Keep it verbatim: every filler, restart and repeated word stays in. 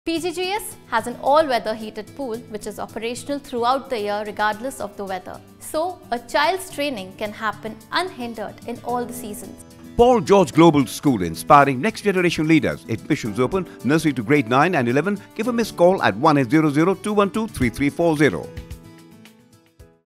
P G G S has an all-weather heated pool which is operational throughout the year regardless of the weather. So, a child's training can happen unhindered in all the seasons. Paul George Global School, inspiring next generation leaders. Admissions open, nursery to grade nine and eleven. Give a missed call at one eight zero zero two one two three three four zero.